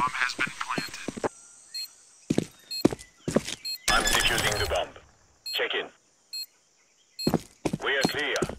has been planted. I'm defusing the bomb. Check in. We are clear.